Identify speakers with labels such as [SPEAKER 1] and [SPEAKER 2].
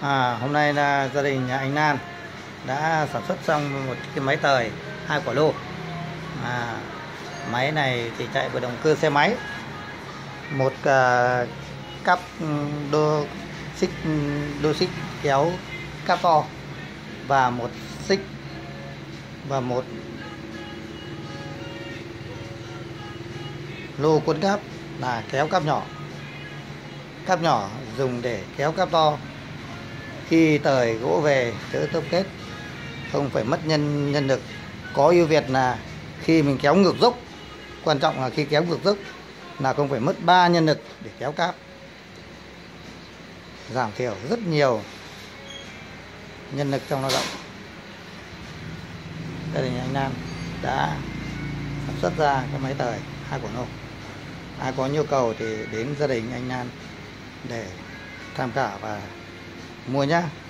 [SPEAKER 1] Hôm nay là gia đình nhà anh Nan đã sản xuất xong một cái máy tời 2 quả lô. Máy này thì chạy với động cơ xe máy, một cáp đô xích kéo cáp to và một xích và một lô cuốn cáp là kéo cáp nhỏ. Cáp nhỏ dùng để kéo cáp to. Khi tời gỗ về đỡ tốc kết, không phải mất nhân lực. Có ưu việt là khi mình kéo ngược dốc, quan trọng là khi kéo ngược dốc là không phải mất 3 nhân lực để kéo cáp, giảm thiểu rất nhiều nhân lực trong lao động. Gia đình anh Nam đã sản xuất ra cái máy tời 2 quả lô. Ai có nhu cầu thì đến gia đình anh Nam để tham khảo và mua nhé.